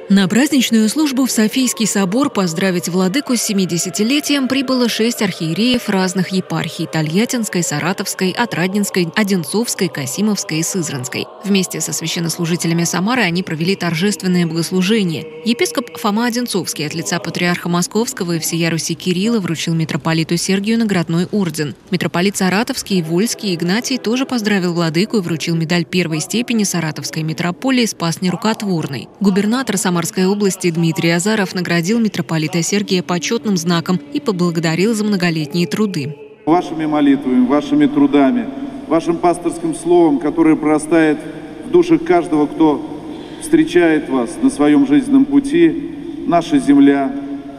На праздничную службу в Софийский собор поздравить владыку с 70-летием прибыло 6 архиереев разных епархий – Тольяттинской, Саратовской, Отрадненской, Одинцовской, Касимовской и Сызранской. Вместе со священнослужителями Самары они провели торжественное богослужение. Епископ Фома Одинцовский от лица патриарха Московского и всея Руси Кирилла вручил митрополиту Сергию наградной орден. Митрополит Саратовский, Вольский Игнатий тоже поздравил владыку и вручил медаль первой степени Саратовской митрополии «Спас нерукотворный». Губернатор Самарской области Дмитрий Азаров наградил митрополита Сергия почетным знаком и поблагодарил за многолетние труды. Вашими молитвами, вашими трудами, вашим пасторским словом, которое прорастает в душах каждого, кто встречает вас на своем жизненном пути, наша земля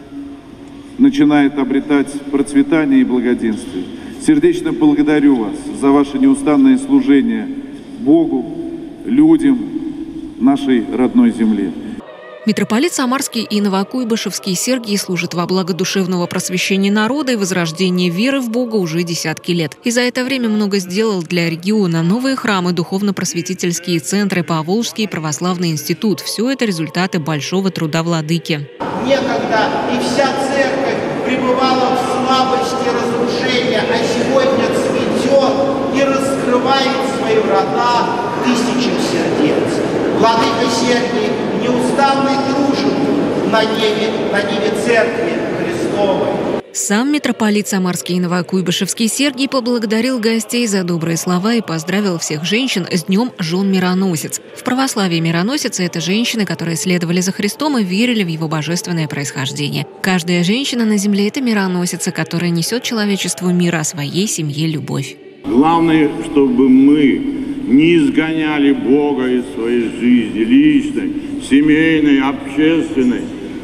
начинает обретать процветание и благоденствие. Сердечно благодарю вас за ваше неустанное служение Богу, людям, нашей родной земле. Митрополит Самарский и Новокуйбышевский Сергий служат во благо душевного просвещения народа и возрождения веры в Бога уже десятки лет. И за это время много сделал для региона: новые храмы, духовно-просветительские центры, Поволжский православный институт. Все это результаты большого труда владыки. Некогда и вся церковь пребывала в слабости разрушения, а сегодня цветет и раскрывает свои врата тысячам сердец. Владыка Сергий неустанный труженик на ниве Церкви Христовой. Сам митрополит Самарский и Новокуйбышевский Сергий поблагодарил гостей за добрые слова и поздравил всех женщин с Днем жен-мироносец. В православии мироносицы – это женщины, которые следовали за Христом и верили в его божественное происхождение. Каждая женщина на земле – это мироносица, которая несет человечеству мир, о своей семье любовь. Главное, чтобы мы не изгоняли Бога из своей жизни, личной, семейной, общественной,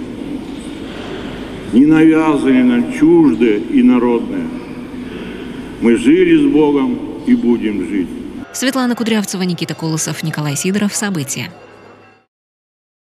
не навязывали нам чуждое и народное. Мы жили с Богом и будем жить. Светлана Кудрявцева, Никита Колосов, Николай Сидоров. События.